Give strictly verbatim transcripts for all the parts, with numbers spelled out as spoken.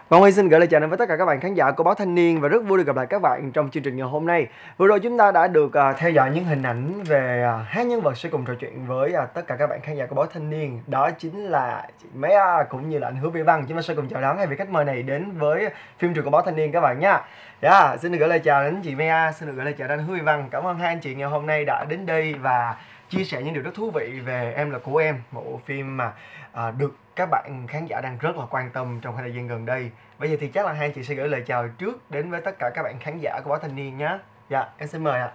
Quang Huy xin gửi lời chào đến với tất cả các bạn khán giả của Báo Thanh Niên và rất vui được gặp lại các bạn trong chương trình ngày hôm nay. Vừa rồi chúng ta đã được uh, theo dõi những hình ảnh về uh, hai nhân vật sẽ cùng trò chuyện với uh, tất cả các bạn khán giả của Báo Thanh Niên. Đó chính là chị Maya cũng như là anh Hứa Vĩ Văn. Chúng ta sẽ cùng chào đón hai vị khách mời này đến với phim trường của Báo Thanh Niên các bạn nha. Yeah, xin được gửi lời chào đến chị Maya, xin được gửi lời chào đến anh Hứa Vĩ Văn. Cảm ơn hai anh chị ngày hôm nay đã đến đây và chia sẻ những điều rất thú vị về Em Là Của Em, một bộ phim mà uh, được các bạn khán giả đang rất là quan tâm trong thời gian gần đây. Bây giờ thì chắc là hai anh chị sẽ gửi lời chào trước đến với tất cả các bạn khán giả của Báo Thanh Niên nhé. Dạ, em xin mời ạ.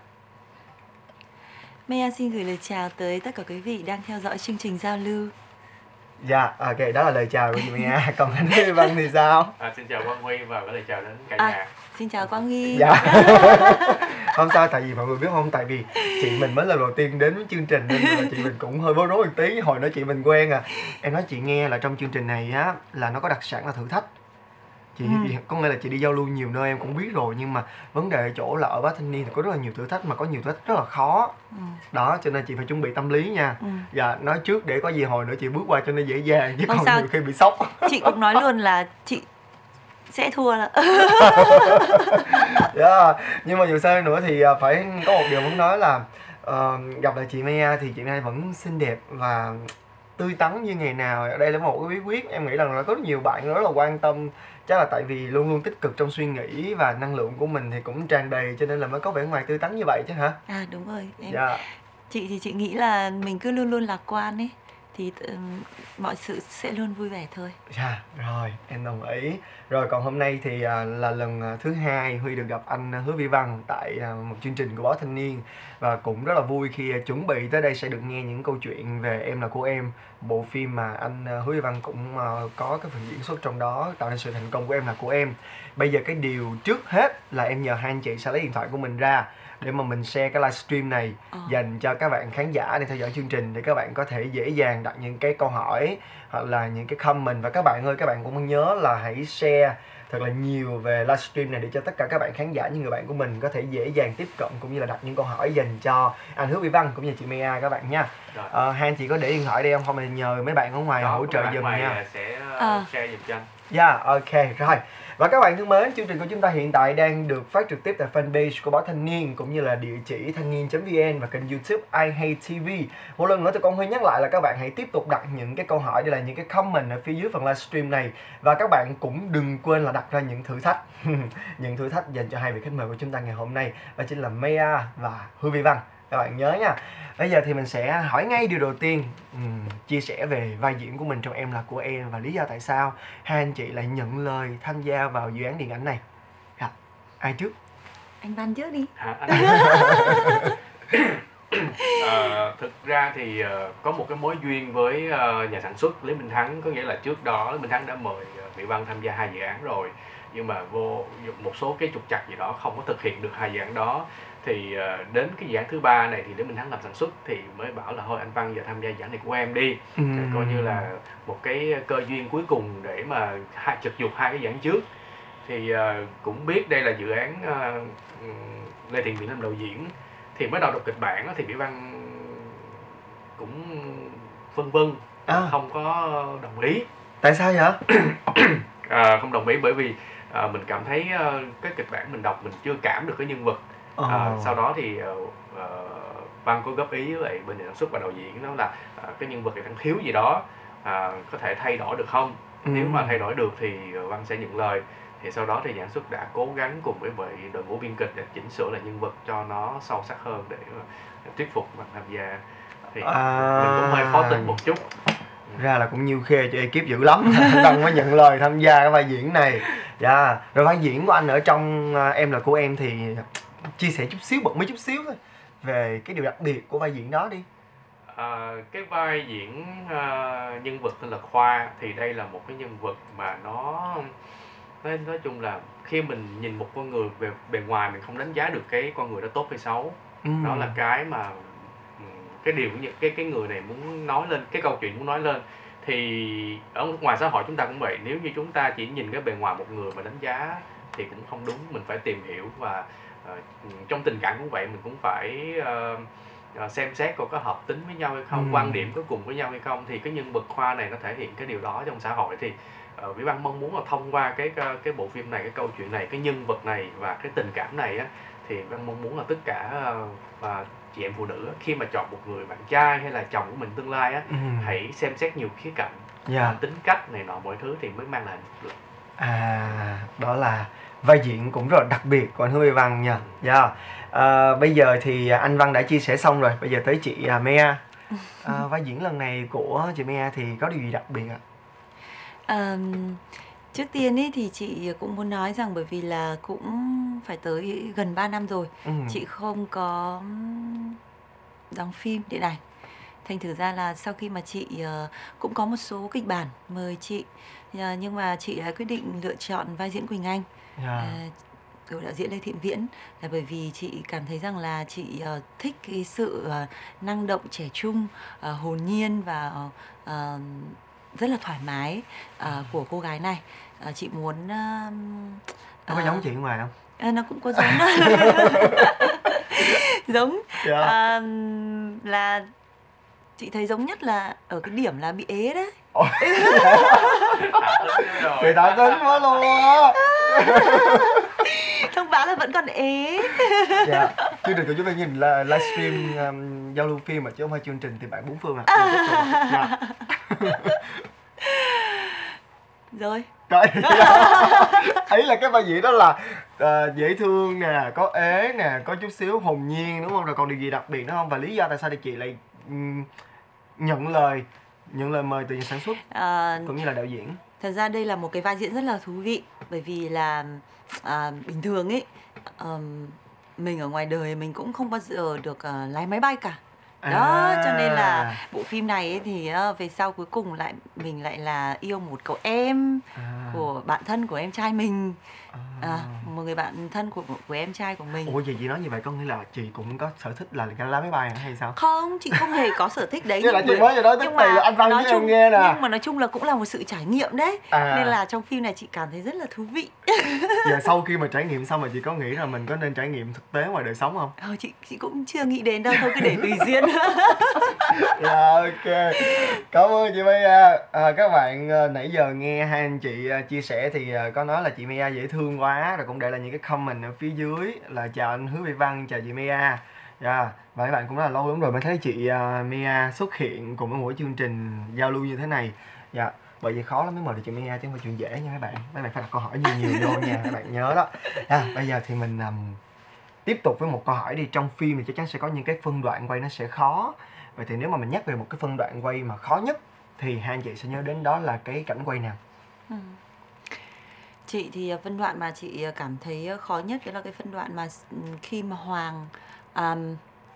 Maya xin gửi lời chào tới tất cả quý vị đang theo dõi chương trình giao lưu. Dạ, ok, đó là lời chào của chị Maya. Còn anh Huy Văn thì sao? À, xin chào Quang Huy và gửi lời chào đến cả À, nhà. xin chào Quang Huy. Dạ. Không sao, tại vì mọi người biết không, tại vì chị mình mới lần đầu tiên đến với chương trình nên là chị mình cũng hơi bối rối một tí. Hồi nói chị mình quen à. Em nói chị nghe là trong chương trình này á là nó có đặc sản là thử thách. Chị, Ừ. chị có nghĩa là chị đi giao lưu nhiều nơi em cũng biết rồi, nhưng mà vấn đề ở chỗ là ở Báo Thanh Niên thì có rất là nhiều thử thách, mà có nhiều thử thách rất là khó. Ừ. Đó, cho nên chị phải chuẩn bị tâm lý nha. Ừ. Dạ, nói trước để có gì hồi nữa chị bước qua cho nó dễ dàng, chứ Không còn sao. nhiều khi bị sốc. Chị cũng nói luôn là chị sẽ thua là. Yeah. Nhưng mà dù sao nữa thì à, phải có một điều muốn nói là ờ, gặp lại chị Maya thì chị Maya vẫn xinh đẹp và tươi tắn như ngày nào. Đây là một cái bí quyết em nghĩ rằng là có rất nhiều bạn rất là quan tâm, chắc là tại vì luôn luôn tích cực trong suy nghĩ và năng lượng của mình thì cũng tràn đầy, cho nên là mới có vẻ ngoài tươi tắn như vậy chứ hả? À đúng rồi. Em, Dạ. Chị thì chị nghĩ là mình cứ luôn luôn lạc quan ấy thì ừm, mọi sự sẽ luôn vui vẻ thôi. Dạ, rồi, em đồng ý. Rồi còn hôm nay thì à, là lần à, thứ hai Huy được gặp anh à, Hứa Vĩ Văn tại à, một chương trình của Báo Thanh Niên. Và cũng rất là vui khi à, chuẩn bị tới đây sẽ được nghe những câu chuyện về Em Là Của Em, bộ phim mà anh à, Hứa Vĩ Văn cũng à, có cái phần diễn xuất trong đó, tạo nên sự thành công của Em Là Của Em. Bây giờ cái điều trước hết là em nhờ hai anh chị sẽ lấy điện thoại của mình ra để mà mình share cái livestream này Ờ. dành cho các bạn khán giả để theo dõi chương trình, để các bạn có thể dễ dàng đặt những cái câu hỏi hoặc là những cái comment. Và các bạn ơi, các bạn cũng nhớ là hãy share thật là nhiều về livestream này để cho tất cả các bạn khán giả, những người bạn của mình có thể dễ dàng tiếp cận cũng như là đặt những câu hỏi dành cho anh Hứa Vĩ Văn cũng như chị Maya các bạn nha. Rồi. Ờ, hai anh chị có để điện thoại đây không? Không thì nhờ mấy bạn ở ngoài Đó, hỗ trợ bạn giùm ngoài nha. sẽ uh, À. share giùm cho anh. Dạ, yeah, ok, rồi. Và các bạn thân mến, chương trình của chúng ta hiện tại đang được phát trực tiếp tại fanpage của Báo Thanh Niên cũng như là địa chỉ thanh niên chấm vn và kênh YouTube I Hate ti vi. Một lần nữa thì con Huy nhắc lại là các bạn hãy tiếp tục đặt những cái câu hỏi, đây là những cái comment ở phía dưới phần livestream này. Và các bạn cũng đừng quên là đặt ra những thử thách, những thử thách dành cho hai vị khách mời của chúng ta ngày hôm nay, đó chính là Maya và Hứa Vĩ Văn. Các bạn nhớ nha. Bây giờ thì mình sẽ hỏi ngay điều đầu tiên, uhm, chia sẻ về vai diễn của mình trong Em Là Của Em và lý do tại sao hai anh chị lại nhận lời tham gia vào dự án điện ảnh này. Dạ, ai trước? Anh Văn trước đi. Hả, anh? Ờ, thực ra thì uh, có một cái mối duyên với uh, nhà sản xuất Lý Minh Thắng, có nghĩa là trước đó Lý Minh Thắng đã mời uh, Vĩ Văn tham gia hai dự án rồi, nhưng mà vô một số cái trục trặc gì đó không có thực hiện được hai dự án đó. Thì uh, đến cái dự án thứ ba này thì Lý Minh Thắng làm sản xuất thì mới bảo là thôi anh Văn giờ tham gia dự án này của em đi. Uhm. Thì coi như là một cái cơ duyên cuối cùng để mà hai chật dục hai cái dự án trước. Thì uh, cũng biết đây là dự án uh, Lê Thiện Viễn làm đạo diễn, thì mới đầu đọc kịch bản thì Vĩ Văn cũng vân vân, À. không có đồng ý. Tại sao vậy? À, không đồng ý bởi vì à, mình cảm thấy à, cái kịch bản mình đọc mình chưa cảm được cái nhân vật. Ờ. À, sau đó thì à, à, Văn có góp ý với lại bên nhà sản xuất và đạo diễn, đó là à, cái nhân vật này đang thiếu gì đó, à, có thể thay đổi được không? Ừ. Nếu mà thay đổi được thì Văn sẽ nhận lời. Thì sau đó thì nhà sản xuất đã cố gắng cùng với vậy đội ngũ biên kịch để chỉnh sửa lại nhân vật cho nó sâu sắc hơn để thuyết phục Văn tham gia. Thì À. mình cũng hơi khó tin một chút. Ra là cũng nhiều khê cho ekip dữ lắm. Văn mới nhận lời tham gia cái vai diễn này. Dạ, yeah. Rồi vai diễn của anh ở trong uh, Em Là Của Em thì chia sẻ chút xíu, bật mí chút xíu thôi về cái điều đặc biệt của vai diễn đó đi. À, cái vai diễn uh, nhân vật tên là Khoa thì đây là một cái nhân vật mà nó nói, nói chung là khi mình nhìn một con người về bề ngoài mình không đánh giá được cái con người đó tốt hay xấu. Ừ. Đó là cái mà cái điều như cái cái người này muốn nói lên, cái câu chuyện muốn nói lên. Thì ở ngoài xã hội chúng ta cũng vậy, nếu như chúng ta chỉ nhìn cái bề ngoài một người mà đánh giá thì cũng không đúng, mình phải tìm hiểu. Và uh, trong tình cảm cũng vậy, mình cũng phải uh, uh, xem xét coi có hợp tính với nhau hay không, Ừ. quan điểm có cùng với nhau hay không. Thì cái nhân vật Khoa này nó thể hiện cái điều đó trong xã hội. Thì uh, Vĩ Văn mong muốn là thông qua cái cái bộ phim này, cái câu chuyện này, cái nhân vật này và cái tình cảm này á, thì Văn mong muốn là tất cả uh, uh, chị em phụ nữ á, khi mà chọn một người bạn trai hay là chồng của mình tương lai á, Ừ. hãy xem xét nhiều khía cạnh, Dạ. uh, tính cách này nọ mọi thứ thì mới mang lại hạnh phúc được. À, đó là vai diễn cũng rất là đặc biệt của anh Hứa Vĩ Văn nha. Dạ. À, bây giờ thì anh Văn đã chia sẻ xong rồi, bây giờ tới chị uh, Mea. À, vai diễn lần này của chị Mea thì có điều gì đặc biệt ạ? Ờm, trước tiên ý thì chị cũng muốn nói rằng bởi vì là cũng phải tới gần ba năm rồi Ừ. chị không có đóng phim điện ảnh. Thành thử ra là sau khi mà chị ờ, cũng có một số kịch bản mời chị, ờ, nhưng mà chị đã quyết định lựa chọn vai diễn Quỳnh Anh Dạ. ờ, của đạo diễn Lê Thiện Viễn là bởi vì chị cảm thấy rằng là chị ờ, thích cái sự ờ, năng động, trẻ trung, ờ, hồn nhiên và ờ, rất là thoải mái ờ, của cô gái này. Ờ, chị muốn ờ, Nó có ờ, giống chị ngoài không? ờ, nó cũng có giống đó. Giống Dạ. ờ, là chị thấy giống nhất là ở cái điểm là bị ế đấy. Ôi, Thả tính rồi. người ta tính quá luôn á. Thông báo là vẫn còn ế. Dạ. Chương trình của chúng ta nhìn là livestream um, giao lưu phim mà chứ không phải chương trình thì bạn bốn phương à. Dạ. Rồi. Rồi. Ấy là cái vai diễn đó là uh, dễ thương nè, có ế nè, có chút xíu hồn nhiên đúng không? Rồi còn điều gì đặc biệt nữa không? Và lý do tại sao thì chị lại um, nhận lời nhận lời mời từ nhà sản xuất À, cũng như là đạo diễn? thật ra đây là một cái vai diễn rất là thú vị bởi vì là à, bình thường ấy um, mình ở ngoài đời mình cũng không bao giờ được uh, lái máy bay cả. Đó, À. cho nên là bộ phim này ấy thì uh, về sau cuối cùng lại mình lại là yêu một cậu em À. của bạn thân của em trai mình. À. À, một người bạn thân của của em trai của mình. Ủa vậy chị nói như vậy có nghĩa là chị cũng có sở thích là lái máy bay hả hay sao? Không, chị không hề có sở thích đấy. Chứ là nhưng chị mà- mới vừa nói tức nhưng thì mà là anh Văn nói với em chung- nghe nè. Nhưng mà nói chung là cũng là một sự trải nghiệm đấy. À. Nên là trong phim này chị cảm thấy rất là thú vị. Giờ sau khi mà trải nghiệm xong mà chị có nghĩ là mình có nên trải nghiệm thực tế ngoài đời sống không? Ờ, chị chị cũng chưa nghĩ đến đâu, thôi cứ để tùy duyên. Dạ ok. Cảm ơn chị Maya. À, các bạn à, nãy giờ nghe hai anh chị à, chia sẻ thì à, có nói là chị Maya dễ thương quá, rồi cũng để lại những cái comment ở phía dưới là chào anh Hứa Vĩ Văn, chào chị Maya. Dạ. Và các bạn cũng rất là lâu lắm rồi mới thấy chị à, Maya xuất hiện cùng với mỗi chương trình giao lưu như thế này. Dạ. Bởi vì khó lắm mới mời được chị Maya chứ không phải chuyện dễ nha mấy bạn. Mấy bạn phải đặt câu hỏi nhiều nhiều vô nha, các bạn nhớ đó. À, bây giờ thì mình um, tiếp tục với một câu hỏi đi. Trong phim thì chắc chắn sẽ có những cái phân đoạn quay nó sẽ khó. Vậy thì nếu mà mình nhắc về một cái phân đoạn quay mà khó nhất thì hai anh chị sẽ nhớ đến đó là cái cảnh quay nào? Ừ. Chị thì phân đoạn mà chị cảm thấy khó nhất đó là cái phân đoạn mà khi mà Hoàng um,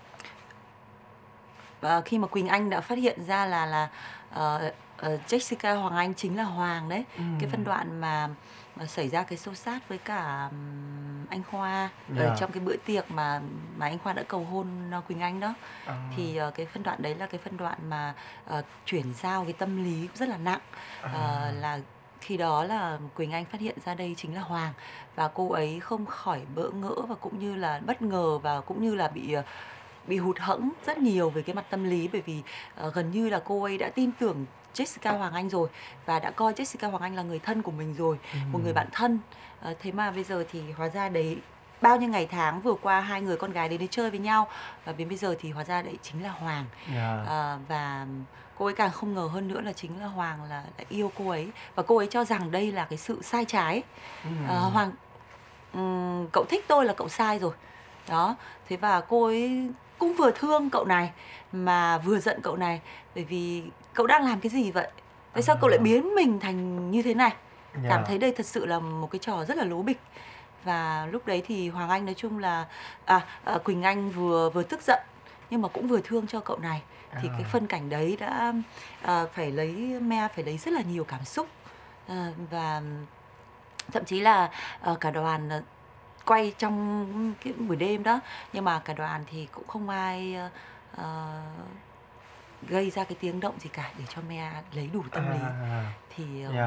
uh, khi mà Quỳnh Anh đã phát hiện ra là là uh, uh, Jessica Hoàng Anh chính là Hoàng đấy. Ừ. Cái phân đoạn mà, mà xảy ra cái xô xát với cả um, anh Khoa Dạ. ở trong cái bữa tiệc mà mà anh Khoa đã cầu hôn uh, Quỳnh Anh đó. À. Thì uh, cái phân đoạn đấy là cái phân đoạn mà uh, chuyển giao cái tâm lý rất là nặng. À. Uh, là khi đó là Quỳnh Anh phát hiện ra đây chính là Hoàng và cô ấy không khỏi bỡ ngỡ và cũng như là bất ngờ và cũng như là bị uh, bị hụt hẫng rất nhiều về cái mặt tâm lý, bởi vì uh, gần như là cô ấy đã tin tưởng Jessica Hoàng Anh rồi và đã coi Jessica Hoàng Anh là người thân của mình rồi, Ừ. một người bạn thân. Uh, thế mà bây giờ thì hóa ra đấy bao nhiêu ngày tháng vừa qua hai người con gái đấy đi chơi với nhau và đến bây giờ thì hóa ra đấy chính là Hoàng. Dạ. À, và cô ấy càng không ngờ hơn nữa là chính là Hoàng là đã yêu cô ấy và cô ấy cho rằng đây là cái sự sai trái. Ừ. À, Hoàng um, cậu thích tôi là cậu sai rồi đó. Thế và cô ấy cũng vừa thương cậu này mà vừa giận cậu này, bởi vì cậu đang làm cái gì vậy, tại sao À. cậu lại biến mình thành như thế này. Dạ. Cảm thấy đây thật sự là một cái trò rất là lố bịch. Và lúc đấy thì Hoàng Anh nói chung là à, à, Quỳnh Anh vừa vừa tức giận nhưng mà cũng vừa thương cho cậu này. Thì À. cái phân cảnh đấy đã à, phải lấy Mea phải lấy rất là nhiều cảm xúc. À, và thậm chí là à, cả đoàn à, quay trong cái buổi đêm đó, nhưng mà cả đoàn thì cũng không ai à, gây ra cái tiếng động gì cả để cho Mea lấy đủ tâm lý. À. Thì Dạ.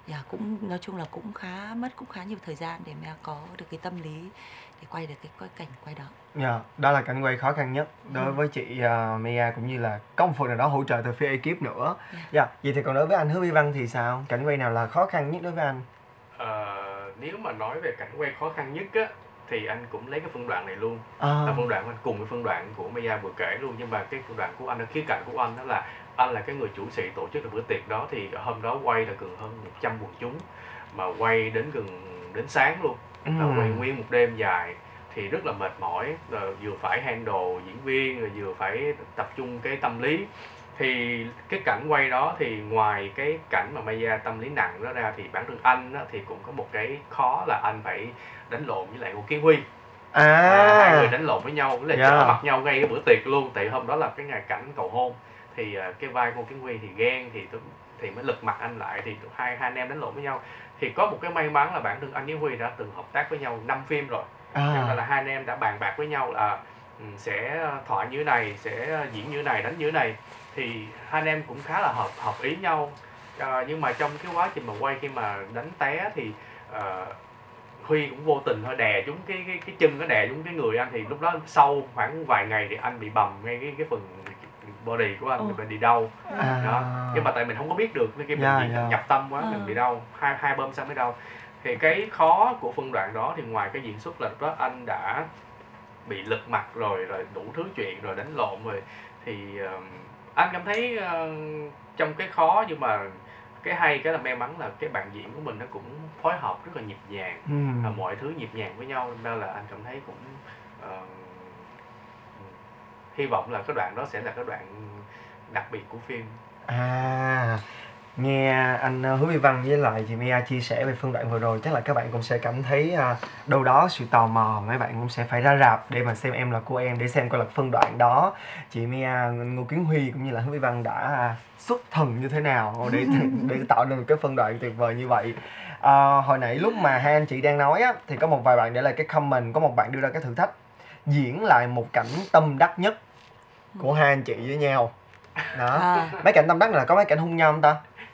Dạ, cũng nói chung là cũng khá mất cũng khá nhiều thời gian để Mea có được cái tâm lý để quay được cái, cái cảnh quay đó. Dạ, đó là cảnh quay khó khăn nhất đối Ừ. với chị uh, Mia, cũng như là có một phần nào đó hỗ trợ từ phía ekip nữa. Dạ. Dạ, vậy thì còn đối với anh Hứa Vi Văn thì sao? Cảnh quay nào là khó khăn nhất đối với anh? Ờ, nếu mà nói về cảnh quay khó khăn nhất á thì anh cũng lấy cái phân đoạn này luôn. À, Là phân đoạn của anh cùng với phân đoạn của Maya vừa kể luôn, nhưng mà cái phân đoạn của anh, ở khía cạnh của anh đó là anh là cái người chủ sĩ tổ chức được bữa tiệc đó, thì hôm đó quay là gần hơn một trăm quần chúng mà quay đến gần đến sáng luôn. Là ừm, quay nguyên một đêm dài thì rất là mệt mỏi, rồi vừa phải handle diễn viên, rồi vừa phải tập trung cái tâm lý. Thì cái cảnh quay đó thì ngoài cái cảnh mà Maya tâm lý nặng đó ra, thì bản thân anh á, thì cũng có một cái khó là anh phải đánh lộn với lại Ngô Kiến Huy. À, hai người à, đánh lộn với nhau, với lại dạ, trở mặt nhau ngay cái bữa tiệc luôn. Tại hôm đó là cái ngày cảnh cầu hôn, thì à, cái vai Ngô Kiến Huy thì ghen, thì tôi- thì mới lật mặt anh lại, thì hai hai anh em đánh lộn với nhau. Thì có một cái may mắn là bản thân anh với Huy đã từng hợp tác với nhau năm phim rồi, cho nên à, là hai anh em đã bàn bạc với nhau là ừ, sẽ thoại như thế này, sẽ diễn như thế này, đánh như thế này, thì hai anh em cũng khá là hợp hợp ý nhau. À, nhưng mà trong cái quá trình mà quay, khi mà đánh té thì ờ, Huy cũng vô tình thôi đè trúng cái cái cái chân, nó đè trúng cái người anh, thì lúc đó sau khoảng vài ngày thì anh bị bầm ngay cái cái phần body của anh, Ồ. bị đi đau à, đó. Nhưng mà tại mình không có biết được, cái mình Dạ, bị dạ. nhập tâm quá, Ừ. mình bị đau, hai hai bơm xong mới đau. Thì cái khó của phân đoạn đó thì ngoài cái diễn xuất là lúc đó anh đã bị lật mặt rồi, rồi đủ thứ chuyện, rồi đánh lộn rồi, thì ờ, anh cảm thấy ờ, trong cái khó, nhưng mà cái hay cái là may mắn là cái bạn diễn của mình nó cũng phối hợp rất là nhịp nhàng, ừm, và mọi thứ nhịp nhàng với nhau, nên là anh cảm thấy cũng ờ, hy vọng là cái đoạn đó sẽ là cái đoạn đặc biệt của phim. à. Nghe anh uh, Hứa Vi Văn với lại chị Mia chia sẻ về phân đoạn vừa rồi, chắc là các bạn cũng sẽ cảm thấy uh, đâu đó sự tò mò, mấy bạn cũng sẽ phải ra rạp để mà xem Em Là Cô Em, để xem coi là phân đoạn đó chị Mia, Ngô Kiến Huy cũng như là Hứa Vi Văn đã uh, xuất thần như thế nào để để tạo nên một cái phân đoạn tuyệt vời như vậy. Uh, hồi nãy lúc mà hai anh chị đang nói á, thì có một vài bạn để lại cái comment, có một bạn đưa ra cái thử thách diễn lại một cảnh tâm đắc nhất của hai anh chị với nhau đó. À, Mấy cảnh tâm đắc này là có mấy cảnh hôn nhau không ta?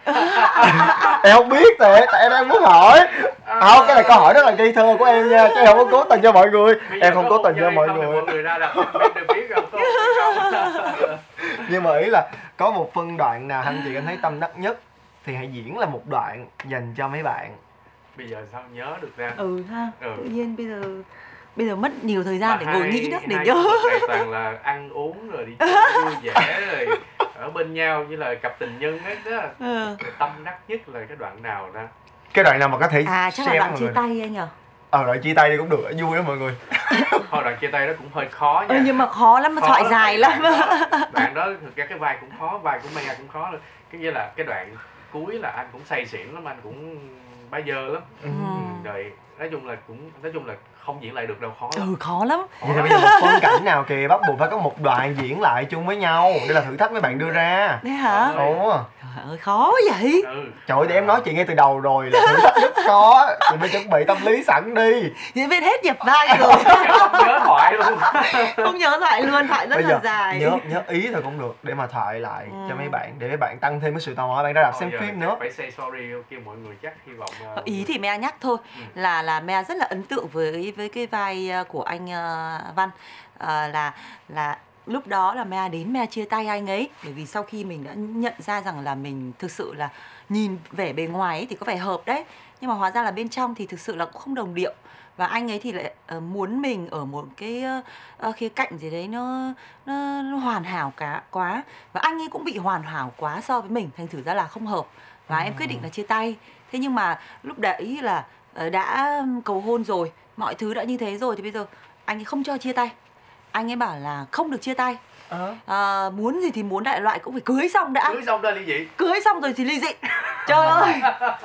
Em không biết thiệt, tại em đang muốn hỏi. Không, cái này câu hỏi rất là ngây thơ của em nha, chứ em không có cố tình cho mọi người. Bây giờ Em không có cố hôn tình cho nhau mọi hay không thì người. mọi người ra đặt comment đều biết rồi, có hôn hay không. Nhưng mà ý là có một phân đoạn nào anh chị cảm thấy tâm đắc nhất thì hãy diễn là một đoạn dành cho mấy bạn. Bây giờ sao nhớ được ra. ừ ha, Ừ. tự nhiên bây giờ bây giờ mất nhiều thời gian Mà để hai- ngồi nghĩ đó để hai nhớ. nhân vật này toàn là ăn uống rồi đi chơi vui vẻ rồi ở bên nhau như là cặp tình nhân ấy đó. Ừ. Tâm đắc nhất là cái đoạn nào ra? Cái đoạn nào mà có thể À, chắc là share đoạn mọi chia người. tay anh nhở? Ờ, đoạn chia tay đi cũng được, vui đó mọi người. Thôi đoạn chia tay đó cũng hơi khó nha. Ừ, nhưng mà khó lắm, mà Khó thoại lắm, dài đoạn lắm. đó- Đoạn đó thực ra cái vai cũng khó, vai của Maya cũng khó luôn. Cái như là cái đoạn cuối là anh cũng say xỉn lắm, anh cũng bá dơ lắm. Ừ. Ừ. Rồi nói chung là cũng nói chung là không diễn lại được đâu, khó lắm. Ừ, khó lắm. Khó Vậy thì lắm. bây giờ một phân cảnh nào kìa bắt buộc phải có một đoạn diễn lại chung với nhau. Đây là thử thách mấy bạn đưa ra. Thế hả? Ừ. Ồ. Trời ơi, khó vậy. Ừ. Trời ơi, thì em nói chị ngay từ đầu rồi là thử thách rất khó. Chị phải chuẩn bị tâm lý sẵn đi. Diễn viên hết nhập vai rồi. Không nhớ thoại luôn. Không nhớ thoại luôn, thoại rất Bây là giờ dài. nhớ nhớ ý thôi cũng được, để mà thoại lại Ừ. cho mấy bạn, để mấy bạn tăng thêm cái sự tò mò, bạn ra đạp Thôi xem giờ phim chắc nữa. phải say sorry kêu mọi người, chắc hy vọng ờ, Ờ, Ý thì Mea nhắc thôi, Ừ. là là Mea rất là ấn tượng với với cái vai ờ, của anh ờ, Văn. Ờ, là là lúc đó là Mea đến Mea chia tay anh ấy, bởi vì sau khi mình đã nhận ra rằng là mình thực sự là nhìn vẻ bề ngoài ấy thì có vẻ hợp đấy, nhưng mà hóa ra là bên trong thì thực sự là cũng không đồng điệu, và anh ấy thì lại ờ, muốn mình ở một cái ờ, ờ, khía cạnh gì đấy nó, nó nó hoàn hảo cả quá, và anh ấy cũng bị hoàn hảo quá so với mình, thành thử ra là không hợp, và em quyết định là chia tay. Thế nhưng mà lúc đấy là ờ, đã cầu hôn rồi, mọi thứ đã như thế rồi, thì bây giờ anh ấy không cho chia tay. Anh ấy bảo là không được chia tay. Ờ. À, muốn gì thì muốn, đại loại cũng phải cưới xong đã. cưới xong ra ly dị. Cưới xong rồi thì ly dị. Trời ơi.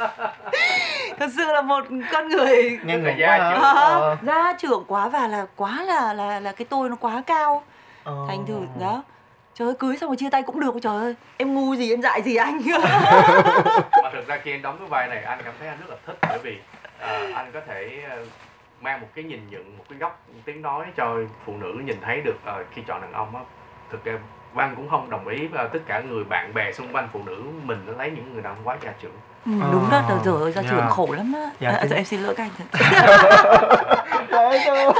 Thật sự là một con người Nghe Rất là ngược gia quá hả? trưởng. Ờ. gia trưởng quá, và là quá là là là cái tôi nó quá cao. Ờ. Thành thử đó. Trời ơi, cưới xong rồi chia tay cũng được. Trời ơi, em ngu gì, em dại gì anh. Mà thực ra khi anh đóng cái vai này anh cảm thấy anh rất là thích, bởi vì ờ, anh có thể ờ, mang một cái nhìn nhận, một cái góc tiếng nói cho phụ nữ nhìn thấy được. Ờ, khi chọn đàn ông á, thực ra Văn cũng không đồng ý và tất cả người bạn bè xung quanh phụ nữ mình nó lấy những người đàn ông quá gia trưởng. Ừ, đúng đó, Ờ, rồi gia trưởng yeah. khổ lắm á. Dạ, À, chính- em xin lỗi các anh. Dễ thương.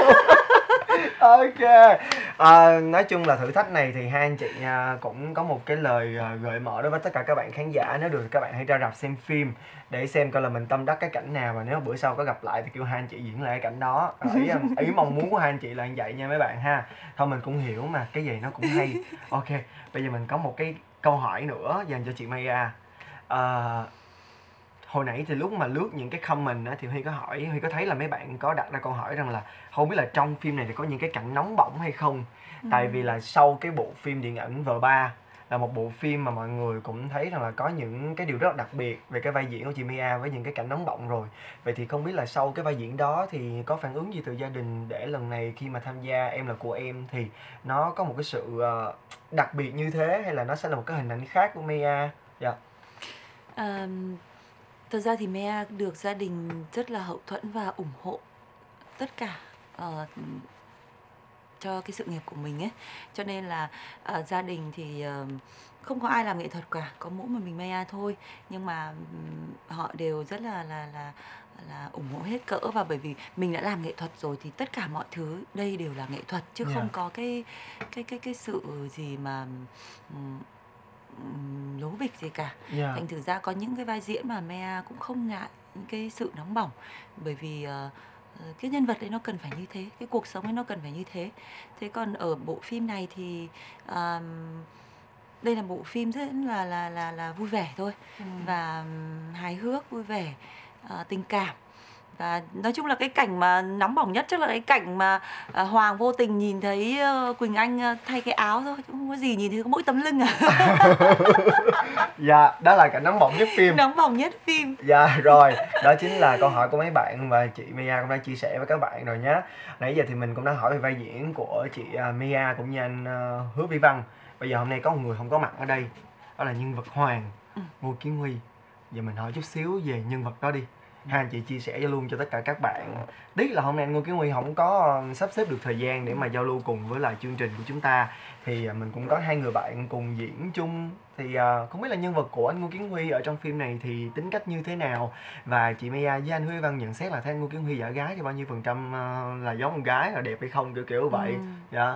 Ok. À, nói chung là thử thách này thì hai anh chị à, cũng có một cái lời à, gợi mở đối với tất cả các bạn khán giả. Nếu được thì các bạn hãy ra rạp xem phim để xem coi là mình tâm đắc cái cảnh nào, và nếu bữa sau có gặp lại thì kêu hai anh chị diễn lại cái cảnh đó. À, ý ý mong muốn của hai anh chị là như vậy nha mấy bạn ha. Thôi mình cũng hiểu mà, cái gì nó cũng hay. Ok, bây giờ mình có một cái câu hỏi nữa dành cho chị Maya. À, hồi nãy thì lúc mà lướt những cái comment á, thì Huy có hỏi, Huy có thấy là mấy bạn có đặt ra câu hỏi rằng là không biết là trong phim này thì có những cái cảnh nóng bỏng hay không. Tại vì là sau cái bộ phim điện ảnh vờ ba là một bộ phim mà mọi người cũng thấy rằng là có những cái điều rất là đặc biệt về cái vai diễn của chị Mia với những cái cảnh nóng bỏng rồi. Vậy thì không biết là sau cái vai diễn đó thì có phản ứng gì từ gia đình để lần này khi mà tham gia Em Là Của Em thì nó có một cái sự ờ, đặc biệt như thế, hay là nó sẽ là một cái hình ảnh khác của Mia? Dạ. À, thật ra thì Mea được gia đình rất là hậu thuẫn và ủng hộ tất cả ờ, cho cái sự nghiệp của mình ấy, cho nên là ờ, gia đình thì ờ, không có ai làm nghệ thuật cả, có mỗi một mình Maya thôi, nhưng mà ừm, họ đều rất là là là là ủng hộ hết cỡ, và bởi vì mình đã làm nghệ thuật rồi thì tất cả mọi thứ đây đều là nghệ thuật, chứ Dạ. không có cái cái cái cái sự gì mà ừm, ừm, lố bịch gì cả. Dạ. Thành thử ra có những cái vai diễn mà Mea cũng không ngại những cái sự nóng bỏng, bởi vì ờ, ờ, cái nhân vật đấy nó cần phải như thế, cái cuộc sống ấy nó cần phải như thế. Thế còn ở bộ phim này thì ờm, đây là bộ phim rất là là là là vui vẻ thôi, và ừm, hài hước, vui vẻ, ờ, tình cảm. Và nói chung là cái cảnh mà nóng bỏng nhất chắc là cái cảnh mà à, Hoàng vô tình nhìn thấy ờ, Quỳnh Anh ờ, thay cái áo thôi, cũng không có gì, nhìn thấy có mỗi tấm lưng à. Dạ, đó là cảnh nóng bỏng nhất phim. Nóng bỏng nhất phim. Dạ rồi, đó chính là câu hỏi của mấy bạn và chị Mia cũng đã chia sẻ với các bạn rồi nhé. Nãy giờ thì mình cũng đã hỏi về vai diễn của chị à, Mia cũng như anh à, Hứa Vĩ Văn. Bây giờ hôm nay có một người không có mặt ở đây, đó là nhân vật Hoàng, Ừ. Ngô Kiến Huy. Giờ mình hỏi chút xíu về nhân vật đó đi. Hai anh chị chia sẻ cho luôn cho tất cả các bạn. Tiếc là hôm nay anh Ngô Kiến Huy không có ờ, sắp xếp được thời gian để mà giao lưu cùng với lại chương trình của chúng ta. Thì ờ, mình cũng có hai người bạn cùng diễn chung. Thì ờ, không biết là nhân vật của anh Ngô Kiến Huy ở trong phim này thì tính cách như thế nào. Và chị Maya với anh Huy Văn nhận xét là thấy anh Ngô Kiến Huy giả gái thì bao nhiêu phần trăm ờ, là giống con gái, là đẹp hay không, kiểu kiểu vậy. Ừ. Dạ.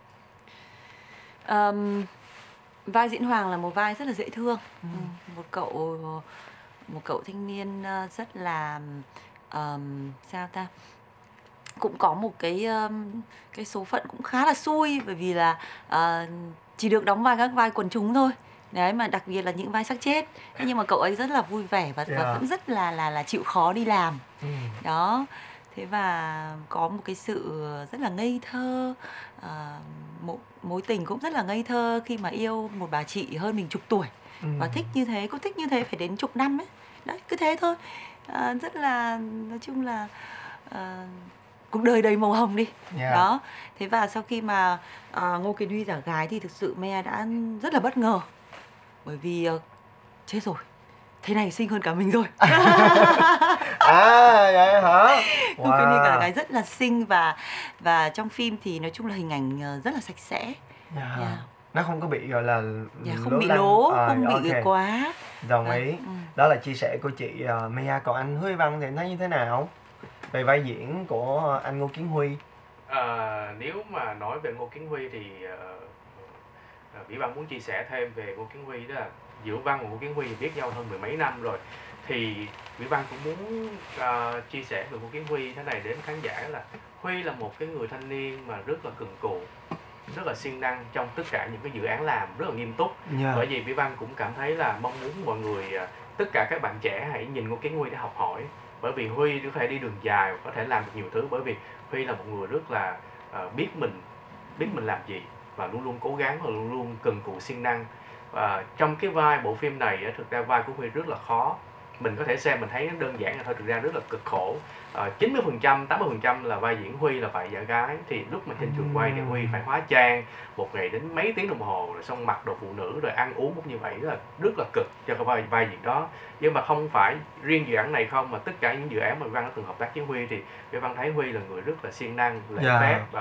Ờm, vai diễn Hoàng là một vai rất là dễ thương. Ừ. Ừ, một cậu một cậu thanh niên ờ, rất là ờm, sao ta, cũng có một cái ờm, cái số phận cũng khá là xui, bởi vì là ờ, chỉ được đóng vai các vai quần chúng thôi. Đấy, mà đặc biệt là những vai xác chết. Thế nhưng mà cậu ấy rất là vui vẻ và, và Dạ. vẫn rất là là là chịu khó đi làm. Ừ. Đó. Thế và có một cái sự rất là ngây thơ, à, một mối tình cũng rất là ngây thơ khi mà yêu một bà chị hơn mình chục tuổi, Ừ. và thích như thế, cô thích như thế phải đến chục năm ấy. Đấy, cứ thế thôi. À, rất là, nói chung là à, cuộc đời đầy màu hồng đi. Dạ. Đó. Thế và sau khi mà à, Ngô Kiến Huy giả gái thì thực sự Mea đã rất là bất ngờ, bởi vì ờ, chết rồi, thế này xinh hơn cả mình rồi. À vậy hả? Ngô Kiến Huy giả gái rất là xinh, và và trong phim thì nói chung là hình ảnh ờ, rất là sạch sẽ. Dạ. Dạ. Nó không có bị gọi là Dạ, không bị lăng. lố, À, không bị ok. quá. Đồng Đấy, ý. ừ. Đó là chia sẻ của chị uh, Mia. Còn anh Huy Văn thì anh thấy như thế nào về vai diễn của anh Ngô Kiến Huy? À, nếu mà nói về Ngô Kiến Huy thì uh, Vĩ Văn muốn chia sẻ thêm về Ngô Kiến Huy, đó là giữa Văn và Ngô Kiến Huy biết nhau hơn mười mấy năm rồi, thì Vĩ Văn cũng muốn uh, chia sẻ về Ngô Kiến Huy thế này đến khán giả, là Huy là một cái người thanh niên mà rất là cần cù, rất là siêng năng trong tất cả những cái dự án làm, rất là nghiêm túc. Dạ. Bởi vì Vĩ Văn cũng cảm thấy là mong muốn mọi người, tất cả các bạn trẻ hãy nhìn Ngô Kiến Huy để học hỏi, bởi vì Huy có thể đi đường dài, có thể làm được nhiều thứ, bởi vì Huy là một người rất là uh, biết mình biết mình làm gì, và luôn luôn cố gắng và luôn luôn cần cù siêng năng. Và trong cái vai bộ phim này, thực ra vai của Huy rất là khó. Mình có thể xem mình thấy nó đơn giản là thôi, thực ra rất là cực khổ. À, chín mươi phần trăm, tám mươi phần trăm là vai diễn Huy là phải giả gái. Thì lúc mà trên trường quay thì Huy phải hóa trang một ngày đến mấy tiếng đồng hồ, rồi xong mặc đồ phụ nữ, rồi ăn uống như vậy, rất là, rất là cực cho cái vai, vai diễn đó. Nhưng mà không phải riêng dự án này không, mà tất cả những dự án mà Văn đã từng hợp tác với Huy thì Văn thấy Huy là người rất là siêng năng, lễ Dạ. phép và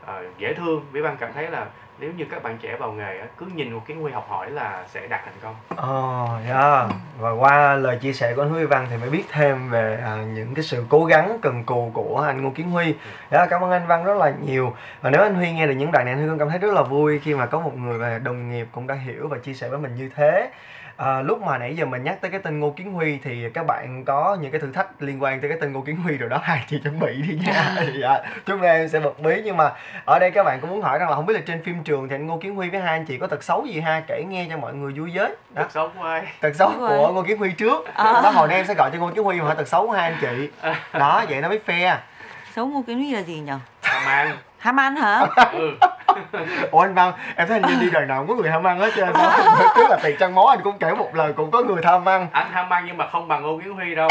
uh, dễ thương. Vĩ Văn cảm thấy là nếu như các bạn trẻ vào nghề á, cứ nhìn Ngô Kiến Huy học hỏi là sẽ đạt thành công. Ồ, oh, yeah. Và qua lời chia sẻ của anh Huy Văn thì mới biết thêm về à, những cái sự cố gắng cần cù của anh Ngô Kiến Huy. Yeah, cảm ơn anh Văn rất là nhiều. Và nếu anh Huy nghe được những đoạn này, anh Huy cũng cảm thấy rất là vui khi mà có một người về đồng nghiệp cũng đã hiểu và chia sẻ với mình như thế. À, lúc mà nãy giờ mình nhắc tới cái tên Ngô Kiến Huy thì các bạn có những cái thử thách liên quan tới cái tên Ngô Kiến Huy rồi đó, hai chị chuẩn bị đi nha. Dạ, chúng em sẽ bật mí, nhưng mà ở đây các bạn cũng muốn hỏi rằng là không biết là trên phim trường thì anh Ngô Kiến Huy với hai anh chị có tật xấu gì ha, kể nghe cho mọi người vui với. Đó. Tật xấu của ai? Tật xấu của Ngô Kiến Huy trước. À. Đó, hồi nay em sẽ gọi cho Ngô Kiến Huy mà hỏi tật xấu của hai anh chị. Đó, vậy nó mới fair. Xấu Ngô Kiến Huy là gì nhỉ? Ham ăn. Ham ăn hả? Ừ. Ủa anh Văn, em thấy anh Vinh đi đời nào cũng có người ham ăn hết trơn đó. Tức là tiệc trăng món anh cũng kể một lần cũng có người tham ăn. Anh ham ăn nhưng mà không bằng Ngô Kiến Huy đâu.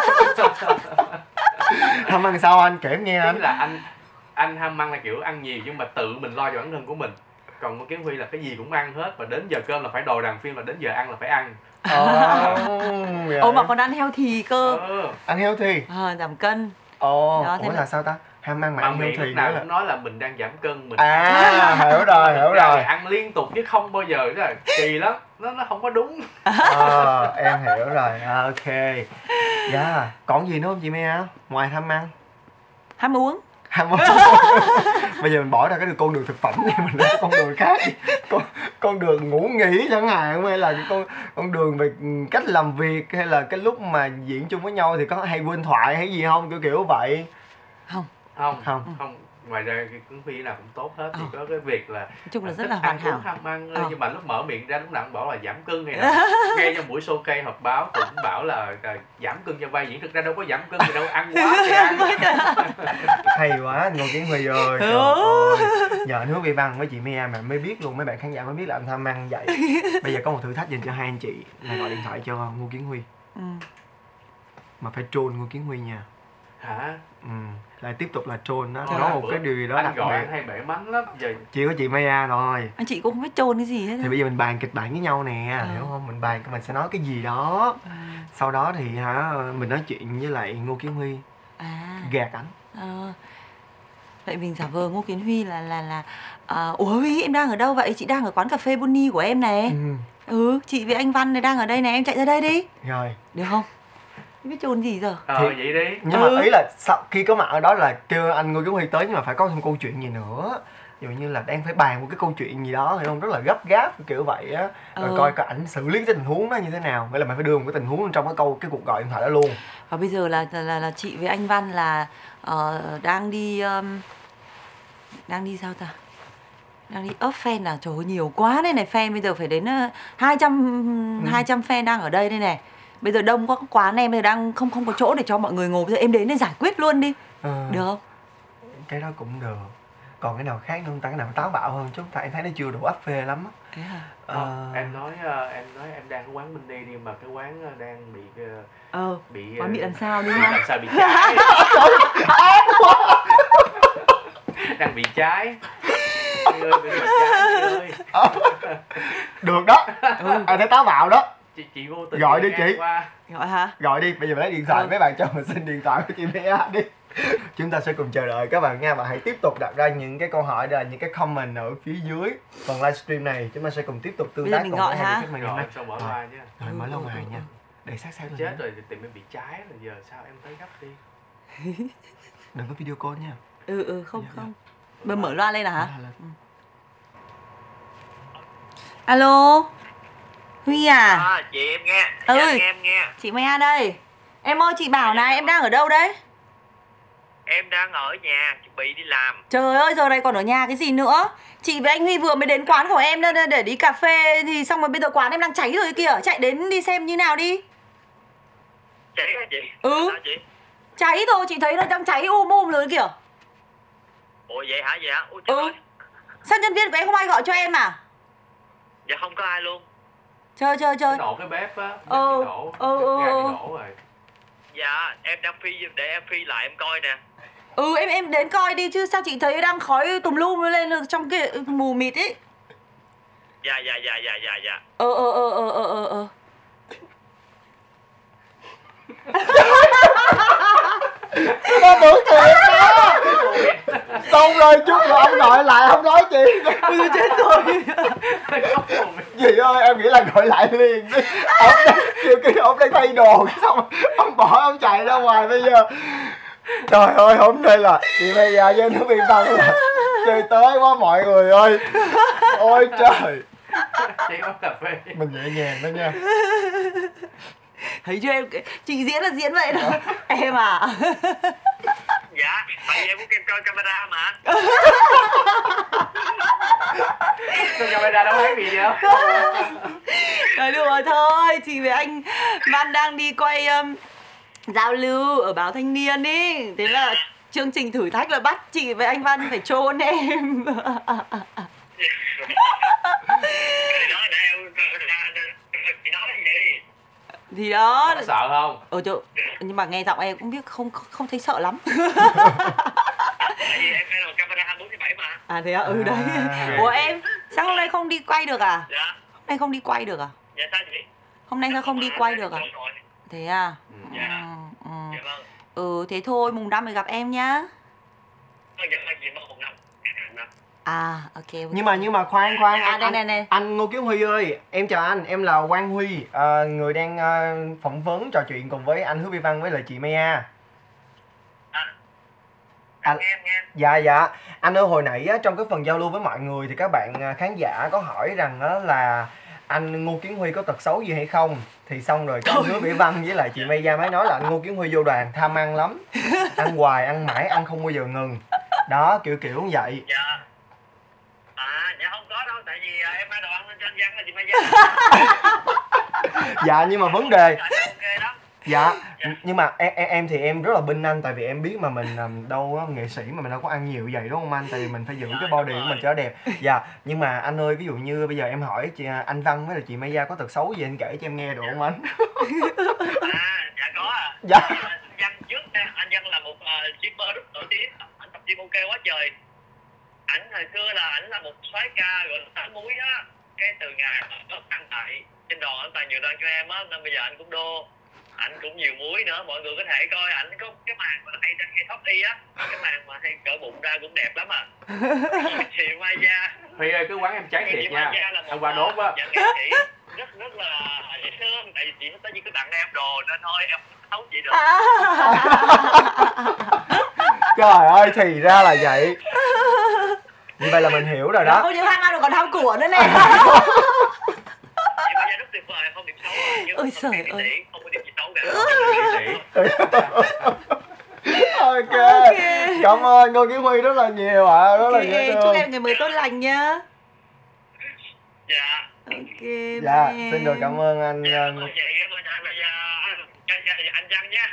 Ham ăn sao anh, kể em nghe anh. Tức là anh anh ham ăn là kiểu ăn nhiều nhưng mà tự mình lo cho bản thân của mình. Còn Ngô Kiến Huy là cái gì cũng ăn hết, và đến giờ cơm là phải đòi đàn phim, là đến giờ ăn là phải ăn. Oh, Ồ mà còn ăn healthy cơ. Ừ. Ăn healthy. À, giảm cân. Ồ, Đó, ủa là... là sao ta? Ham ăn mà Mà ăn miệng healthy lúc nào nữa cũng là... nói là mình đang giảm cân mình. À, hiểu rồi, hiểu rồi. Ăn liên tục chứ không bao giờ, đó là kỳ lắm, nó nó không có đúng. À, em hiểu rồi. À, ok. Dạ, yeah. Còn gì nữa không chị Mia? Ngoài ham ăn? Ham uống. Ham uống. Bây giờ mình bỏ ra cái con đường thực phẩm đi, mình lấy con đường khác. Con, con đường ngủ nghỉ chẳng hạn, hay là con con đường về cách làm việc, hay là cái lúc mà diễn chung với nhau thì có hay quên thoại hay gì không, kiểu kiểu vậy. Không. Không, không, không. Ngoài ra cái Kiến Huy nào cũng tốt hết, chỉ ờ. có cái việc là nói chung là rất là hoàn hảo. ham ăn, ờ. nhưng mà lúc mở miệng ra lúc nào cũng bảo là giảm cân hay là ngay trong buổi showcase họp báo cũng bảo là, là giảm cân cho vai diễn, thực ra đâu có giảm cân gì đâu, ăn quá thì ăn. Hay quá anh Ngô Kiến Huy ơi, trời ơi. Nhờ anh Hứa Vi Văn với chị Mia mà mới biết luôn, mấy bạn khán giả mới biết là anh tham ăn vậy. Bây giờ có một thử thách dành cho hai anh chị là gọi điện thoại cho Ngô Kiến Huy. Ừ. Mà phải troll Ngô Kiến Huy nha. Hả? Ừ, lại tiếp tục là troll đó, Trời nói ơi, một bữa cái điều gì đó anh đặc gọi biệt. anh hay bể mánh lắm giờ. Chỉ có chị Maya thôi. Anh chị cũng không biết trôn cái gì hết. Thì bây giờ mình bàn kịch bản với nhau nè, ờ. hiểu không? Mình bàn mình sẽ nói cái gì đó. À. Sau đó thì hả mình nói chuyện với lại Ngô Kiến Huy. À. Gạt ảnh. À. Vậy mình giả vờ Ngô Kiến Huy là là là à, ủa Huy em đang ở đâu vậy? Chị đang ở quán cà phê Bonnie của em này. Ừ. Ừ, chị với anh Văn này đang ở đây này, em chạy ra đây đi. Rồi. Được không? Em biết trôn gì giờ? Ờ Thì- vậy đi. Nhưng Ừ. mà ý là sau khi có mặt ở đó là kêu anh Ngô Kiến Huy tới, nhưng mà phải có thêm câu chuyện gì nữa. Ví dụ như là đang phải bàn một cái câu chuyện gì đó, hiểu không? Rất là gấp gáp kiểu vậy á. Rồi Ừ. coi coi ảnh xử lý cái tình huống đó như thế nào. Vậy là mày phải đưa một cái tình huống trong cái câu cái cuộc gọi điện thoại đó luôn. Và bây giờ là là là, là chị với anh Văn là ờ, đang đi um, đang đi sao ta? Đang đi ấp fan à? Trời ơi nhiều quá đây này, fan bây giờ phải đến uh, hai trăm Ừ. hai trăm fan đang ở đây đây này. Bây giờ đông quá, quán em bây giờ đang không không có chỗ để cho mọi người ngồi, bây giờ em đến để giải quyết luôn đi. Ờ, Được không? cái đó cũng được. Còn cái nào khác nữa không ta? Cái nào táo bạo hơn chút ta? Em thấy nó chưa đủ áp phê lắm á. Thế hả? Ờ, Ờ, em nói ờ, em nói em đang có quán Mini đi mà cái quán ờ, đang bị ờ, Ờ, bị quán bị ờ, làm sao đi bị ha? làm sao bị cháy. Đang bị cháy. Chị ơi, bị cháy chị ơi. được đó. Ừ. Anh thấy táo bạo đó. Chị, chị vô tình Gọi đi ngang chị. qua. Gọi hả? Gọi đi, bây giờ mình lấy điện thoại, Ừ. mấy bạn cho mình xin điện thoại của chị Mia đi. Chúng ta sẽ cùng chờ đợi các bạn nha. Bạn hãy tiếp tục đặt ra những cái câu hỏi, là những cái comment ở phía dưới phần livestream này. Chúng ta sẽ cùng tiếp tục tương Bây giờ tác mình cùng gọi với hai hả? vị khách mời ngày Rồi hôm nay. em sao mở Rồi. loa chứ. Rồi mở Ừ, lâu ừ, ngoài ừ, nha. ừ. Để sát sát lên Chết nhé. rồi, tiệm em bị cháy rồi, giờ sao em tới gấp đi. Đừng có video call nha. Ừ ừ không Dạ, không. Bây giờ mở loa lên là hả? Mở lên. Alo. Huy à? À, chị em nghe. Ừ. Dạ, nghe em nghe. Chị Maya đây. Em ơi chị bảo này, em đang ở đâu đấy? Em đang ở nhà chuẩn bị đi làm. Trời ơi, giờ này còn ở nhà cái gì nữa? Chị với anh Huy vừa mới đến quán của em để, để đi cà phê thì xong rồi bây giờ quán em đang cháy rồi kìa. Chạy đến đi xem như nào đi. Cháy hả chị? Ừ. Hả chị? Cháy rồi, chị thấy nó đang cháy um um rồi kìa. Ủa vậy hả vậy hả? Ủa trời Ừ. ơi. Sao nhân viên của em không ai gọi cho em à? Dạ không có ai luôn. Chơi chơi chơi. Nổ cái bếp á, bếp Ừ, bị nổ, ừ, bếp ừ, ga ừ. bị nổ rồi. Dạ em đang phi, để em phi lại em coi nè. Ừ em em đến coi đi chứ sao chị thấy đang khói tùm lum lên trong cái mù mịt ấy. Dạ dạ dạ dạ dạ dạ. Ờ ờ ờ ờ ờ ờ ờ. Nó tưởng thiệt đó. Xong rồi chút rồi ông gọi lại không nói chị. Ôi chết rồi. Dì ơi em nghĩ là gọi lại liền đi. Ông đang kêu kêu ông đang thay đồ xong ông bỏ ông chạy ra ngoài bây giờ. Trời ơi hôm nay là chị bây giờ với nó bị tăng là chơi tới quá mọi người ơi. Ôi trời. Chị uống cà phê. Mình nhẹ nhàng đó nha. Thấy chưa em, chị diễn là diễn vậy đó. Em à. Dạ, tại vì em muốn coi camera mà. Con camera đâu thấy gì vậy? Nói đùa thôi, chị với anh Văn đang đi quay um, giao lưu ở báo Thanh Niên ý. Thế là chương trình thử thách là bắt chị với anh Văn phải trôn em. Cái đó nãy em chị nói cái gì? Thì đó. Có sợ không? Ồ trời, nhưng mà nghe giọng em cũng biết không không thấy sợ lắm. Tại vì em phải làm camera bốn mươi bảy mà. À thế à, ừ đấy. À. Ủa em, sao hôm nay không đi quay được à? Dạ. Hôm nay không đi quay được à? Dạ sao chị? Hôm nay sao không đi quay được à? Thế à? Dạ. Ừ, ừ. Dạ vâng. Ừ thế thôi, mùng năm mới gặp em nhá. Vâng, dạ vâng, chị mong một năm. năm. À ok. Nhưng mà nhưng mà khoan khoan À anh, đây này anh, này. anh Ngô Kiến Huy ơi, em chào anh, em là Quang Huy, à, người đang à, phỏng vấn trò chuyện cùng với anh Hứa Vi Văn với lại chị Maya. À, Anh, nghe em nghe. dạ dạ, anh ơi hồi nãy á, trong cái phần giao lưu với mọi người thì các bạn à, khán giả có hỏi rằng á, là anh Ngô Kiến Huy có tật xấu gì hay không. Thì xong rồi cái anh Hứa Vi Văn với lại chị Maya mới nói là anh Ngô Kiến Huy vô đoàn tham ăn lắm, ăn hoài ăn mãi ăn không bao giờ ngừng. Đó kiểu kiểu như vậy. Dạ. À, dạ không có đâu, tại vì à, em ăn đồ ăn lên trên văn là chị Maya. Dạ nhưng mà vấn đề Ok đó. dạ nhưng mà em, em em thì em rất là binh anh, tại vì em biết mà mình làm đâu á, nghệ sĩ mà mình đâu có ăn nhiều vậy đúng không anh, tại vì mình phải giữ cái body của mình cho nó đẹp. Dạ nhưng mà anh ơi ví dụ như bây giờ em hỏi chị, anh Văn với là chị Maya có tật xấu gì anh kể cho em nghe được không anh? À, dạ có à. Dạ. Anh Văn trước nha, anh Văn là một uh, shipper rất nổi tiếng, anh tập gym ok quá trời. Ảnh hồi xưa là ảnh là một soái ca gọi là tả muối á. Cái từ ngày mà ăn tại trên đoàn anh toàn nhiều đoàn cho em á, nên bây giờ anh cũng đô. Ảnh cũng nhiều muối nữa, mọi người có thể coi ảnh có cái màn mà hay trên hay top y á, cái màn mà hay cỡ bụng ra cũng đẹp lắm à. Chị Maya. Huy ơi cứ quán em cháy thiệt nha. Hôm qua đốt á. Dạ nghệ sĩ rất rất là dễ thương, tại vì chị tất nhiên cứ tặng em đồ nên thôi em không thấu chị được. Trời ơi thì ra là vậy. Như vậy là mình hiểu rồi đó. Không những ham ăn rồi còn ham của nữa nè. Chị Maya rất tuyệt vời, không điểm xấu rồi, nhưng Ôi không trời nghệ ơi. sĩ, không có điểm gì xấu cả. Ok. Cảm ơn Ngô Kiến Huy rất là nhiều ạ, à. Rất là Ok, dễ chúc thương. em ngày mới tốt lành nhá. Dạ. Ok, Dạ bye xin được em. cảm ơn anh. Dạ, uh, cảm ơn chị, cảm ơn anh, bây giờ anh, anh, anh Văn nhé.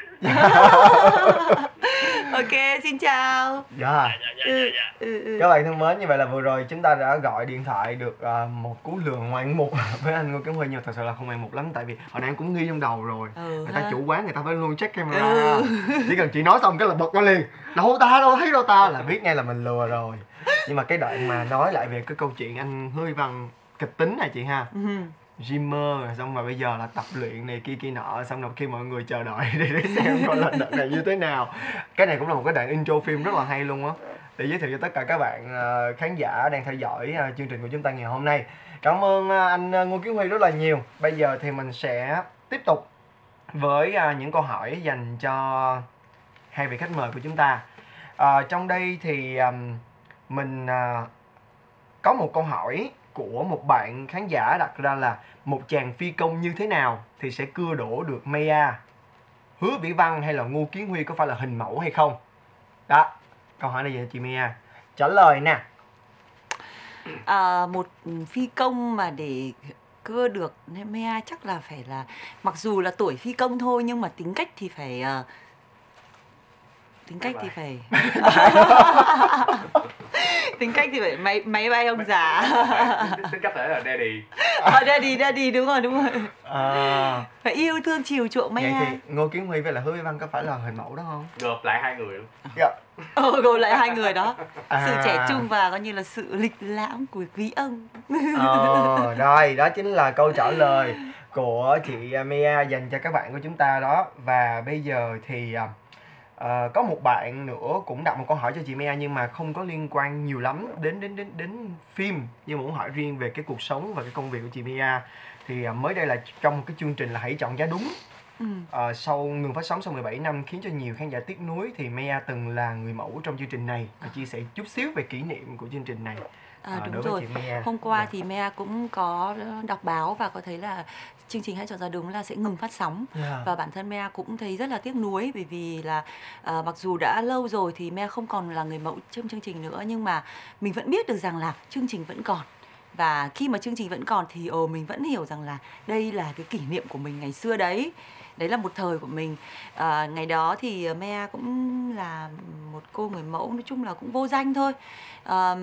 Ok, xin chào. Dạ. Dạ, dạ, dạ, Ừ, dạ. ừ, ừ. Các bạn thân mến, như vậy là vừa rồi chúng ta đã gọi điện thoại được uh, một cú lừa ngoạn mục với anh Ngô Kiến Huy, nhưng mà thật sự là không ngoạn mục lắm, tại vì hồi nãy em cũng nghi trong đầu rồi. Ừ, Người ta ha. chủ quán người ta phải luôn check camera. Ừ. Chỉ cần chị nói xong cái là bật ra liền. Đâu ta, đâu thấy đâu ta, là biết ngay là mình lừa rồi. Nhưng mà cái đoạn mà nói lại về cái câu chuyện anh Hứa Vi Văn kịch tính này chị ha. Ừ. Gymmer rồi xong rồi bây giờ là tập luyện này kia kia nọ, xong rồi khi mọi người chờ đợi để, để xem coi là đợt này như thế nào. Cái này cũng là một cái đoạn intro phim rất là hay luôn á, để giới thiệu cho tất cả các bạn uh, khán giả đang theo dõi uh, chương trình của chúng ta ngày hôm nay. Cảm ơn uh, anh uh, Ngô Kiến Huy rất là nhiều. Bây giờ thì mình sẽ tiếp tục với uh, những câu hỏi dành cho hai vị khách mời của chúng ta. Uh, trong đây thì um, mình uh, có một câu hỏi của một bạn khán giả đặt ra là một chàng phi công như thế nào thì sẽ cưa đổ được Maya, Hứa Vĩ Văn hay là Ngô Kiến Huy có phải là hình mẫu hay không? Đó, câu hỏi này dành cho chị Maya. Trả lời nè. À, một phi công mà để cưa được Maya chắc là phải là, mặc dù là tuổi phi công thôi nhưng mà tính cách thì phải uh, tính cách thì phải tính cách thì phải máy máy bay ông già. Tính cách thể là daddy. À, daddy daddy đúng rồi đúng rồi. À, Phải yêu thương chiều chuộng vậy Maya. thì Ngô Kiến Huy với là Hứa Vĩ Văn có phải là hình mẫu đó không? Gộp lại hai người luôn. Dạ. Ờ, gồm lại hai người đó. À. Sự trẻ trung và coi như là sự lịch lãm của quý ông. Ờ, rồi, đó chính là câu trả lời của chị Maya dành cho các bạn của chúng ta đó. Và bây giờ thì Ờ, có một bạn nữa cũng đặt một câu hỏi cho chị Mea nhưng mà không có liên quan nhiều lắm đến đến đến đến phim, nhưng mà muốn hỏi riêng về cái cuộc sống và cái công việc của chị Mea. Thì à, mới đây là trong một cái chương trình là Hãy Chọn Giá Đúng, Ừ. Ờ, sau ngừng phát sóng sau mười bảy năm khiến cho nhiều khán giả tiếc nuối, thì Mea từng là người mẫu trong chương trình này và chia sẻ chút xíu về kỷ niệm của chương trình này. À, Ờ, đúng đối với rồi. chị Mea. Hôm qua Dạ. thì Mea cũng có đọc báo và có thấy là chương trình Hãy Chọn Giá Đúng là sẽ ngừng phát sóng. Dạ. Và bản thân Mea cũng thấy rất là tiếc nuối, bởi vì là à, mặc dù đã lâu rồi thì Mea không còn là người mẫu trong chương trình nữa, nhưng mà mình vẫn biết được rằng là chương trình vẫn còn. Và khi mà chương trình vẫn còn thì ồ mình vẫn hiểu rằng là đây là cái kỷ niệm của mình ngày xưa đấy. Đấy là một thời của mình. À, ngày đó thì Mea cũng là một cô người mẫu, nói chung là cũng vô danh thôi. À,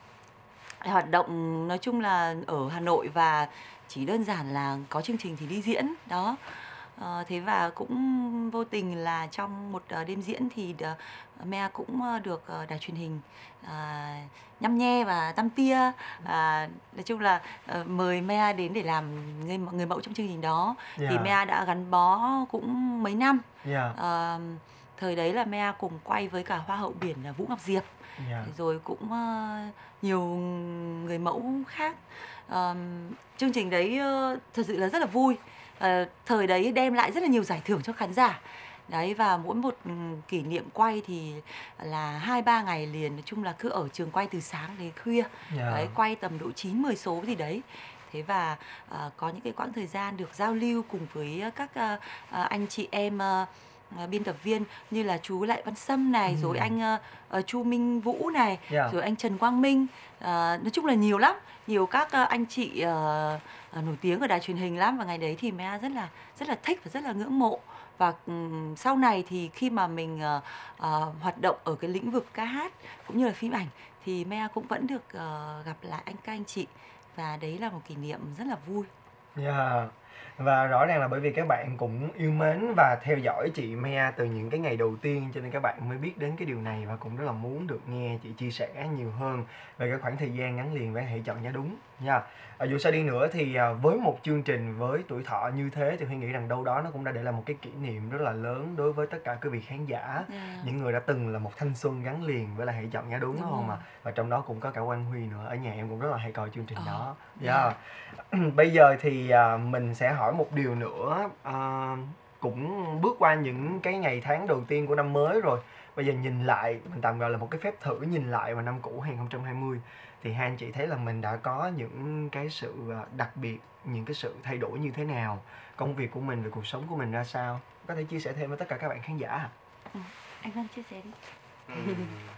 hoạt động nói chung là ở Hà Nội và chỉ đơn giản là có chương trình thì đi diễn đó. Ờ, thế và cũng vô tình là trong một ờ, đêm diễn thì đ- Mea cũng ờ, được ờ, đài truyền hình à, nhăm nhe và tăm tia, à, nói chung là ờ, mời Mea đến để làm người, người mẫu trong chương trình đó. Thì Dạ. Mea đã gắn bó cũng mấy năm. Dạ. Ờ, thời đấy là Mea cùng quay với cả Hoa hậu biển là Vũ Ngọc Diệp, Dạ. rồi cũng ờ, nhiều người mẫu khác. Ờm, chương trình đấy ờ, thật sự là rất là vui. Ờ, thời đấy đem lại rất là nhiều giải thưởng cho khán giả đấy, và mỗi một ừ, kỷ niệm quay thì là hai ba ngày liền, nói chung là cứ ở trường quay từ sáng đến khuya. Dạ. Đấy, quay tầm độ chín mười số gì đấy. Thế và ờ, có những cái quãng thời gian được giao lưu cùng với các ờ, ờ, anh chị em ờ, ờ, biên tập viên như là chú Lại Văn Sâm này, Ừ. rồi anh ờ, ờ, Chu Minh Vũ này, Dạ. rồi anh Trần Quang Minh. Ờ, nói chung là nhiều lắm, nhiều các ờ, anh chị ờ, ờ, nổi tiếng ở đài truyền hình lắm. Và ngày đấy thì Mea rất là rất là thích và rất là ngưỡng mộ. Và ừm, sau này thì khi mà mình ờ, ờ, hoạt động ở cái lĩnh vực ca hát cũng như là phim ảnh thì Mea cũng vẫn được ờ, gặp lại anh các anh chị, và đấy là một kỷ niệm rất là vui. Dạ. Và rõ ràng là bởi vì các bạn cũng yêu mến và theo dõi chị Mea từ những cái ngày đầu tiên, cho nên các bạn mới biết đến cái điều này và cũng rất là muốn được nghe chị chia sẻ nhiều hơn về cái khoảng thời gian gắn liền với Hãy Chọn Giá Đúng nha. À, dù sao đi nữa thì à, với một chương trình với tuổi thọ như thế thì Huy nghĩ rằng đâu đó nó cũng đã để lại một cái kỷ niệm rất là lớn đối với tất cả quý vị khán giả, Dạ. những người đã từng là một thanh xuân gắn liền với lại Hãy Chọn Giá Đúng, đúng Đúng không rồi. ạ? Và trong đó cũng có cả Quang Huy nữa, ở nhà em cũng rất là hay coi chương trình Ờ, đó. dạ. Dạ. Bây giờ thì à, mình sẽ hỏi một điều nữa. À, cũng bước qua những cái ngày tháng đầu tiên của năm mới rồi. Bây giờ nhìn lại, mình tạm gọi là một cái phép thử nhìn lại vào năm cũ hai không hai không, thì hai anh chị thấy là mình đã có những cái sự à, đặc biệt, những cái sự thay đổi như thế nào, công việc của mình, về cuộc sống của mình ra sao, có thể chia sẻ thêm với tất cả các bạn khán giả hả? Ừ, anh Văn chia sẻ đi. Ừm,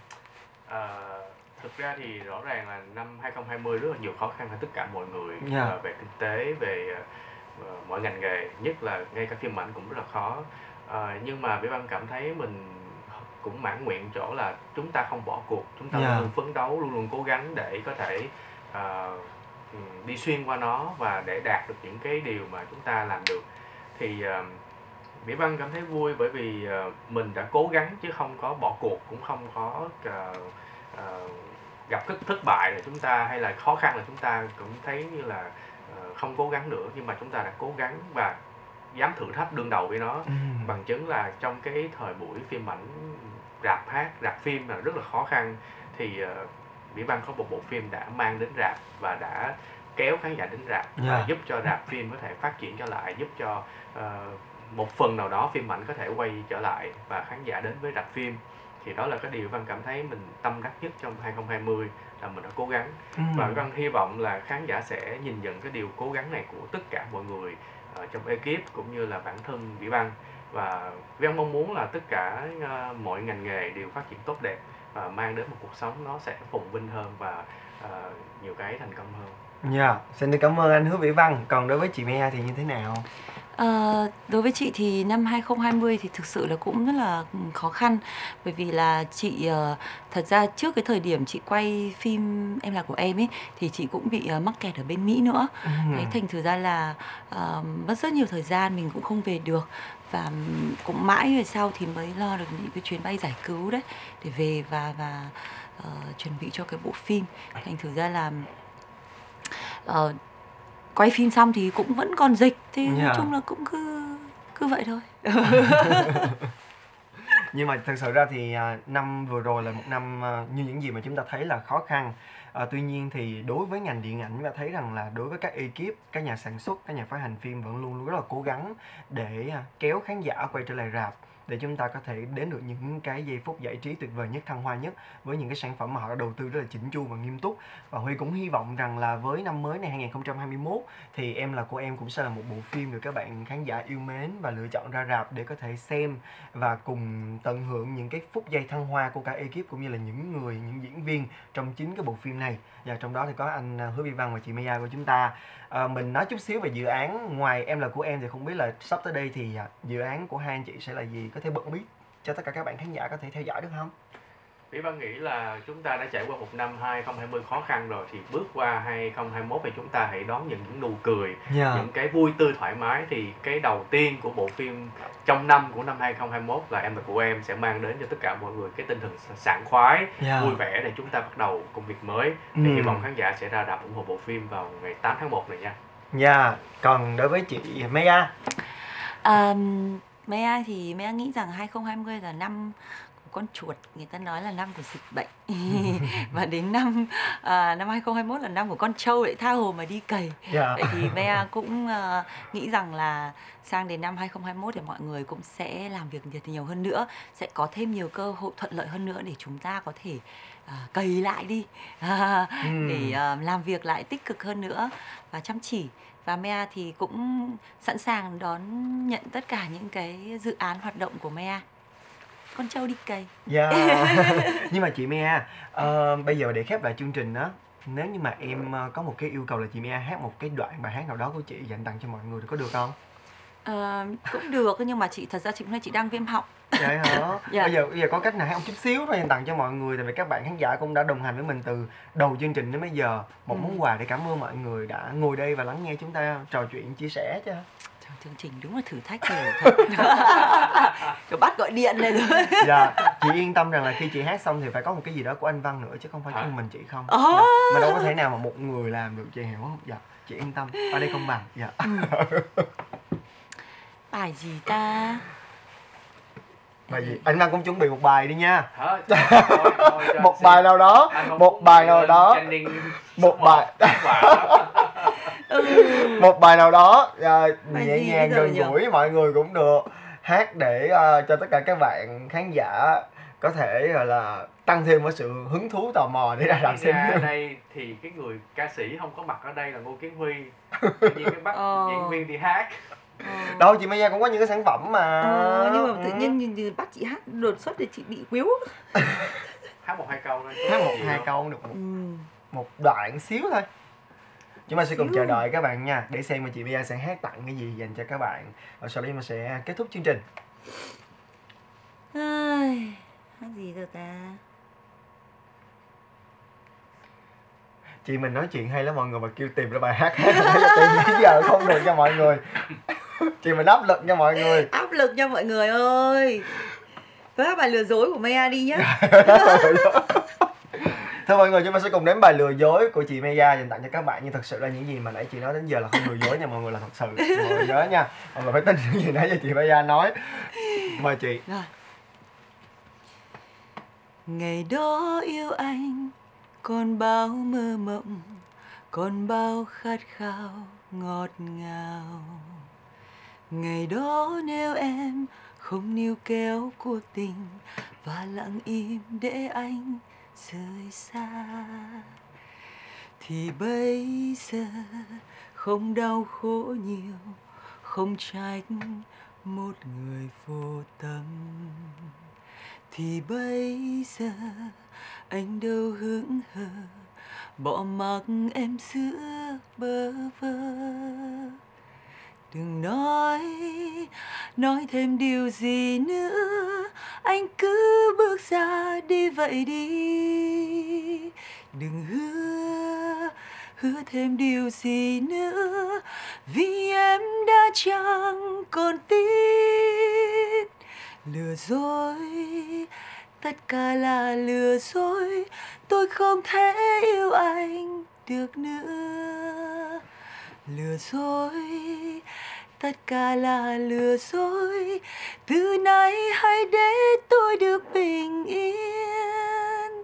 à, thực ra thì rõ ràng là năm hai không hai không rất là nhiều khó khăn cho tất cả mọi người. Dạ. Ờ, về kinh tế, về ờ, mọi ngành nghề, nhất là ngay cả phim ảnh cũng rất là khó. Ờ, nhưng mà Vĩ Văn cảm thấy mình cũng mãn nguyện chỗ là chúng ta không bỏ cuộc, chúng ta Dạ. luôn phấn đấu, luôn luôn cố gắng để có thể ờ, ừm, đi xuyên qua nó và để đạt được những cái điều mà chúng ta làm được. Thì ờ, Vĩ Văn cảm thấy vui bởi vì ờ, mình đã cố gắng chứ không có bỏ cuộc, cũng không có ờ, ờ, gặp thất thất bại là chúng ta, hay là khó khăn là chúng ta cũng thấy như là ờ, không cố gắng nữa, nhưng mà chúng ta đã cố gắng và dám thử thách đương đầu với nó. Ừ. Bằng chứng là trong cái thời buổi phim ảnh, rạp hát, rạp phim là rất là khó khăn, thì uh, Vĩ Văn có một bộ phim đã mang đến rạp và đã kéo khán giả đến rạp và Dạ. giúp cho rạp phim có thể phát triển trở lại, giúp cho uh, một phần nào đó phim ảnh có thể quay trở lại và khán giả đến với rạp phim. Thì đó là cái điều Văn cảm thấy mình tâm đắc nhất trong hai không hai không, là mình đã cố gắng. Ừ. Và Văn hy vọng là khán giả sẽ nhìn nhận cái điều cố gắng này của tất cả mọi người uh, trong ekip cũng như là bản thân Vĩ Văn. Và Vĩ Văn mong muốn là tất cả uh, mọi ngành nghề đều phát triển tốt đẹp và mang đến một cuộc sống nó sẽ phồn vinh hơn và uh, nhiều cái thành công hơn. Dạ, xin được cảm ơn anh Hứa Vĩ Văn. Còn đối với chị Mea thì như thế nào? Ờ, đối với chị thì năm hai không hai không thì thực sự là cũng rất là khó khăn, bởi vì là chị ờ, thật ra trước cái thời điểm chị quay phim Em Là Của Em ấy thì chị cũng bị ờ, mắc kẹt ở bên Mỹ nữa. Ừ. Đấy, thành thử ra là ờ, mất rất nhiều thời gian mình cũng không về được, và cũng mãi về sau thì mới lo được những cái chuyến bay giải cứu đấy để về và và ờ, chuẩn bị cho cái bộ phim. Thành thử ra là ờ, quay phim xong thì cũng vẫn còn dịch, thì Dạ. nói chung là cũng cứ cứ vậy thôi. Nhưng mà thực sự ra thì à, năm vừa rồi là một năm à, như những gì mà chúng ta thấy là khó khăn. À, tuy nhiên thì đối với ngành điện ảnh chúng ta thấy rằng là đối với các ekip, các nhà sản xuất, các nhà phát hành phim vẫn luôn luôn rất là cố gắng để à, kéo khán giả quay trở lại rạp, để chúng ta có thể đến được những cái giây phút giải trí tuyệt vời nhất, thăng hoa nhất với những cái sản phẩm mà họ đã đầu tư rất là chỉnh chu và nghiêm túc. Và Huy cũng hy vọng rằng là với năm mới này hai không hai mốt thì Em Là Của Em cũng sẽ là một bộ phim được các bạn khán giả yêu mến và lựa chọn ra rạp để có thể xem và cùng tận hưởng những cái phút giây thăng hoa của cả ekip cũng như là những người, những diễn viên trong chính cái bộ phim này. Và trong đó thì có anh à, Hứa Vi Văn và chị Maya của chúng ta. À, mình nói chút xíu về dự án. Ngoài Em Là Của Em thì không biết là sắp tới đây thì à, dự án của hai anh chị sẽ là gì? Có thể bật mít cho tất cả các bạn khán giả có thể theo dõi được không? Vĩ Văn nghĩ là chúng ta đã trải qua một năm hai không hai không khó khăn rồi, thì bước qua hai không hai mốt thì chúng ta hãy đón nhận những nụ cười, Yeah. những cái vui tươi thoải mái. Thì cái đầu tiên của bộ phim trong năm của năm hai không hai mốt là Em Là Của Em sẽ mang đến cho tất cả mọi người cái tinh thần sảng khoái, Yeah. vui vẻ để chúng ta bắt đầu công việc mới. Thì Ừ. hy vọng khán giả sẽ ra rạp ủng hộ bộ phim vào ngày tám tháng một này nha. Dạ, còn đối với chị Maya. Um, Maya thì Maya nghĩ rằng hai không hai không là năm của con chuột, người ta nói là năm của dịch bệnh. Và đến năm à, năm hai không hai mốt là năm của con trâu lại tha hồ mà đi cày. Dạ. Vậy thì Maya cũng à, nghĩ rằng là sang đến năm hai không hai mốt thì mọi người cũng sẽ làm việc nhiều, nhiều hơn nữa, sẽ có thêm nhiều cơ hội thuận lợi hơn nữa để chúng ta có thể à, cày lại đi, à, Ừm. để à, làm việc lại tích cực hơn nữa và chăm chỉ. Và Maya thì cũng sẵn sàng đón nhận tất cả những cái dự án hoạt động của Maya. Con trâu đi cày. Dạ. Nhưng mà chị Maya, ờ, bây giờ để khép lại chương trình đó, nếu như mà em ờ, có một cái yêu cầu là chị Maya hát một cái đoạn bài hát nào đó của chị dành tặng cho mọi người thì có được không? Ờ, cũng được, nhưng mà chị thật ra chị hôm nay chị đang viêm họng. Vậy hả? Dạ. Bây giờ bây giờ có cách nào hát một chút xíu thôi dành tặng cho mọi người, tại vì các bạn khán giả cũng đã đồng hành với mình từ đầu chương trình đến bây giờ. Một Ừ. món quà để cảm ơn mọi người đã ngồi đây và lắng nghe chúng ta trò chuyện chia sẻ chứ. Trời, chương trình đúng là thử thách nhiều thật. Rồi bắt gọi điện này rồi. Dạ, chị yên tâm rằng là khi chị hát xong thì phải có một cái gì đó của anh Văn nữa chứ không phải Hả? chỉ mình chị không. Ồ. Dạ. Mà đâu có thể nào mà một người làm được, chị hiểu không? Dạ, chị yên tâm, ở đây công bằng. Dạ. Bài gì ta? Bài gì? Anh Văn cũng chuẩn bị một bài đi nha. Hả? Thôi, thôi, cho Một anh bài xin. nào đó, Anh không một muốn bài bị nào lên đó, trending một số bài quả. Ừ. một bài nào đó à, Bài nhẹ gì nhàng bây giờ gần nhỉ? gũi mọi người cũng được, hát để à, cho tất cả các bạn khán giả có thể gọi là tăng thêm một sự hứng thú tò mò để ra rạp Đi xem ra phim. đây thì cái người ca sĩ không có mặt ở đây là Ngô Kiến Huy, tự nhiên cái bắt Ờ. diễn viên đi hát. Ờ. Đâu, chị Maya cũng có những cái sản phẩm mà. Ờ, nhưng mà tự Ừ. nhiên nhìn- nhìn bắt chị hát đột xuất thì chị bị quýu. Hát một hai câu thôi. hát một Gì hai đâu. câu được một, Ừ. một đoạn xíu thôi. Chúng ta sẽ cùng Xíu. chờ đợi các bạn nha, để xem mà chị Maya sẽ hát tặng cái gì dành cho các bạn. Và sau đó chúng ta sẽ kết thúc chương trình. Ai, hát gì rồi ta? Chị mình nói chuyện hay lắm mọi người, mà kêu tìm ra bài hát hát nãy giờ tìm đến giờ không được cho mọi người. Chị mình áp lực cho mọi người. Áp lực nha mọi người ơi. Với hát bài lừa dối của Maya đi nhá. Thưa mọi người, chúng ta sẽ cùng đến bài lừa dối của chị Maya dành tặng cho các bạn. Nhưng thật sự là những gì mà nãy chị nói đến giờ là không lừa dối nha mọi người, là thật sự. Mọi người nhớ nha, mọi người phải tin những gì nãy giờ chị Maya nói. Mời chị. Rồi. Ngày đó yêu anh còn bao mơ mộng, còn bao khát khao ngọt ngào. Ngày đó nếu em không níu kéo cuộc tình và lặng im để anh rời xa, thì bây giờ không đau khổ nhiều, không trách một người vô tâm, thì bây giờ anh đâu hững hờ bỏ mặc em giữa bơ vơ. Đừng nói, nói thêm điều gì nữa, anh cứ bước ra đi vậy đi. Đừng hứa, hứa thêm điều gì nữa, vì em đã chẳng còn tin. Lừa dối, tất cả là lừa dối, tôi không thể yêu anh được nữa. Lừa dối, tất cả là lừa dối, từ nay hãy để tôi tôi được bình yên.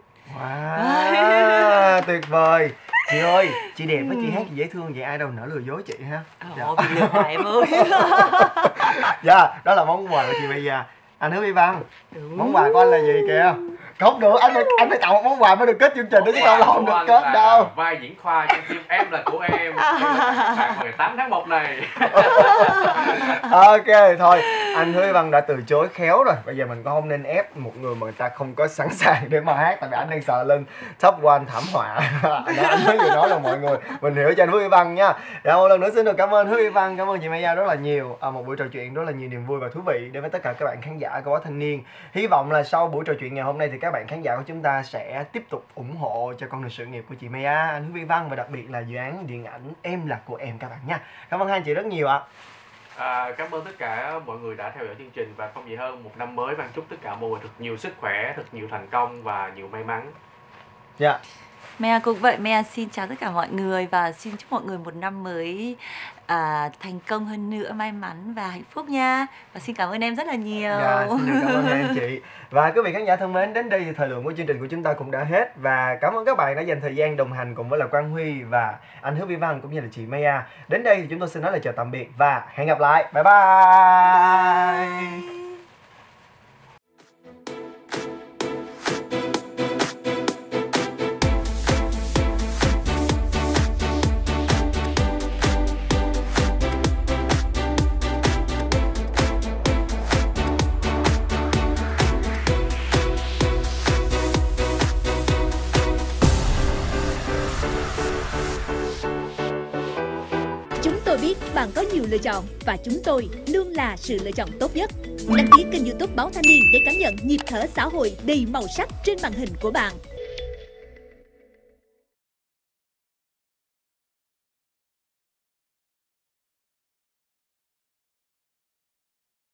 Wow, tuyệt vời. Chị ơi, chị đẹp với chị hát chị dễ thương vậy ai đâu nỡ lừa dối chị ha. Ồ, bị lừa hoài em ơi. Dạ, đó là món quà của chị bây giờ. Anh Hứa Vi Văn, món quà của anh là gì kìa? Không được, anh phải anh phải tặng một món quà mới được kết chương trình đó chứ không là không được kết đâu. Vai diễn khoa trong phim Em Là Của Em vào ngày tám tháng một này. Ok, thôi anh Hứa Vi Văn đã từ chối khéo rồi. Bây giờ mình cũng không nên ép một người mà người ta không có sẵn sàng để mà hát. Tại vì anh đang sợ lên top one thảm họa. Đó, anh nói gì đó là mọi người mình hiểu cho anh Hứa Vi Văn nha. Dạ, một lần nữa xin được cảm ơn Hứa Vi Văn, cảm ơn chị Maya rất là nhiều. À, một buổi trò chuyện rất là nhiều niềm vui và thú vị đến với tất cả các bạn khán giả của Báo Thanh Niên. Hy vọng là sau buổi trò chuyện ngày hôm nay thì các bạn khán giả của chúng ta sẽ tiếp tục ủng hộ cho con đường sự nghiệp của chị Maya, anh Hứa Vi Văn và đặc biệt là dự án điện ảnh Em Là Của Em các bạn nha. Cảm ơn hai anh chị rất nhiều ạ. À, cảm ơn tất cả mọi người đã theo dõi chương trình và không gì hơn một năm mới Văn chúc tất cả mọi người thật nhiều sức khỏe, thật nhiều thành công và nhiều may mắn. Dạ. Yeah. Mea cũng vậy, Mea xin chào tất cả mọi người và xin chúc mọi người một năm mới à, thành công hơn nữa, may mắn và hạnh phúc nha. Và xin cảm ơn em rất là nhiều. Dạ, xin được cảm ơn anh chị. Và quý vị khán giả thân mến, đến đây thì thời lượng của chương trình của chúng ta cũng đã hết. Và cảm ơn các bạn đã dành thời gian đồng hành cùng với là Quang Huy và anh Hứa Vi Văn cũng như là chị Maya. Đến đây thì chúng tôi xin nói lời chào tạm biệt và hẹn gặp lại. Bye bye, bye. Tôi biết bạn có nhiều lựa chọn và chúng tôi luôn là sự lựa chọn tốt nhất. Đăng ký kênh YouTube Báo Thanh Niên để cảm nhận nhịp thở xã hội đầy màu sắc trên màn hình của bạn.